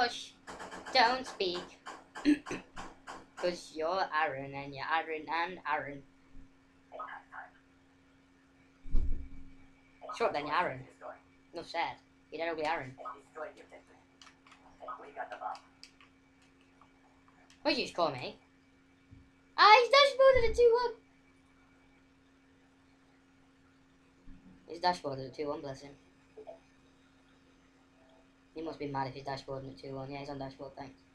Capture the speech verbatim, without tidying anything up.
Shush! Don't speak. Cause you're Aaron and you're Aaron and Aaron. Shut up then, you're Aaron. No sad. You're that ugly Aaron. What did you just call me? Ah, he's dashboarded a two one. He's dashboarded a two one, bless him. He must be mad if he's dashboarding at two one. Yeah, he's on dashboard, thanks.